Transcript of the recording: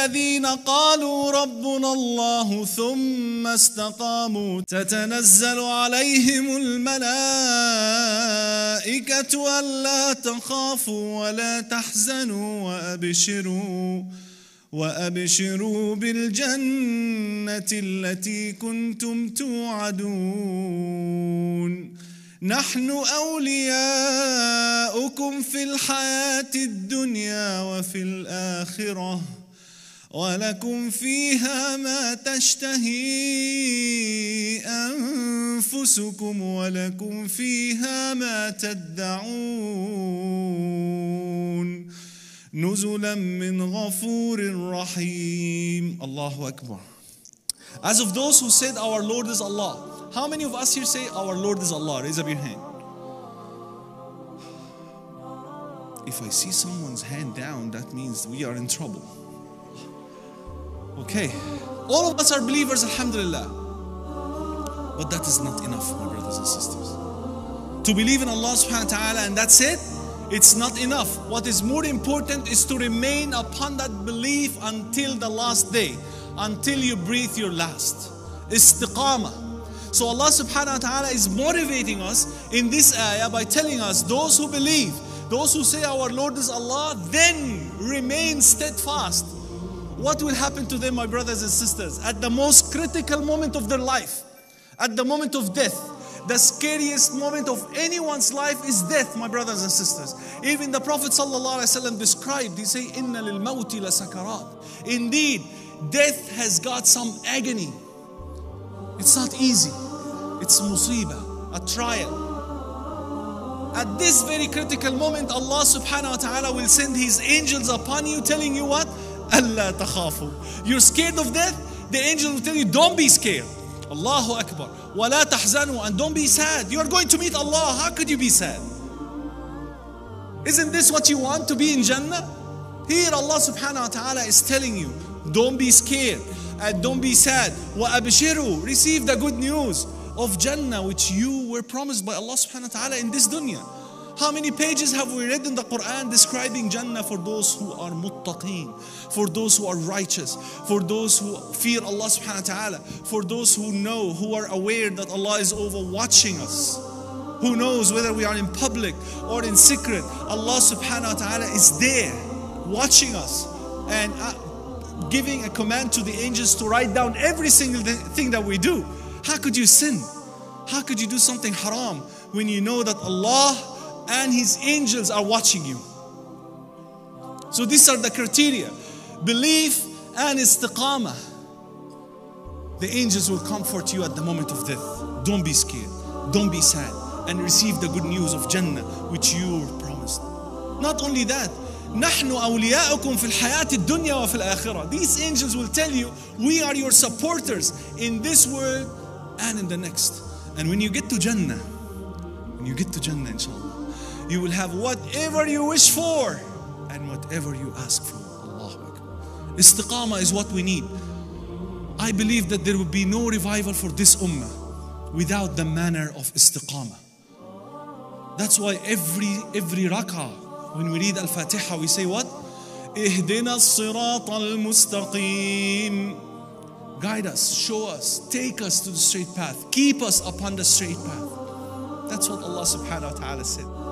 الذين قالوا ربنا الله ثم استقاموا تتنزل عليهم الملائكة ألا تخافوا ولا تحزنوا وأبشروا بالجنة التي كنتم توعدون نحن أولياؤكم في الحياة الدنيا وفي الآخرة ولكم فيها ما تشتهي أنفسكم ولكم فيها ما تدعون نزلا من غفور رحيم. Allahu Akbar. As of those who said our Lord is Allah, how many of us here say our Lord is Allah? Raise up your hand. If I see someone's hand down, that means we are in trouble. Okay, all of us are believers, alhamdulillah. But that is not enough, my brothers and sisters. To believe in Allah subhanahu wa ta'ala and that's it, it's not enough. What is more important is to remain upon that belief until the last day, until you breathe your last. Istiqamah. So Allah subhanahu wa ta'ala is motivating us in this ayah by telling us, those who believe, those who say our Lord is Allah, then remain steadfast. What will happen to them, my brothers and sisters? At the most critical moment of their life, at the moment of death, the scariest moment of anyone's life is death, my brothers and sisters. Even the Prophet ﷺ described, he said, "Inna lil mawti la sakarat." Indeed, death has got some agony. It's not easy. It's musibah, a trial. At this very critical moment, Allah subhanahu wa ta'ala will send His angels upon you telling you what? Allah takhafu. You're scared of death? The angel will tell you, don't be scared. Allahu Akbar. وَلَا تَحْزَنُوا. And don't be sad. You are going to meet Allah. How could you be sad? Isn't this what you want, to be in Jannah? Here Allah subhanahu wa ta'ala is telling you, don't be scared and don't be sad. وَأَبْشِرُوا. Receive the good news of Jannah which you were promised by Allah subhanahu wa ta'ala in this dunya. How many pages have we read in the Quran describing Jannah for those who are muttaqeen, for those who are righteous, for those who fear Allah subhanahu wa ta'ala, for those who know, who are aware that Allah is over watching us, who knows whether we are in public or in secret, Allah subhanahu wa ta'ala is there watching us and giving a command to the angels to write down every single thing that we do. How could you sin? How could you do something haram when you know that Allah and His angels are watching you? So these are the criteria. Belief and istiqamah. The angels will comfort you at the moment of death. Don't be scared. Don't be sad. And receive the good news of Jannah which you were promised. Not only that, نحن أولياؤكم في الحياة الدنيا وفي الآخرة. These angels will tell you, we are your supporters in this world and in the next. And when you get to Jannah, inshallah, you will have whatever you wish for and whatever you ask for. Allahu Akbar. Istiqamah is what we need. I believe that there will be no revival for this ummah without the manner of istiqamah. That's why every rak'ah, when we read Al-Fatiha, we say what? Ihdina as-sirat al-mustaqim. Guide us, show us, take us to the straight path. Keep us upon the straight path. That's what Allah subhanahu wa ta'ala said.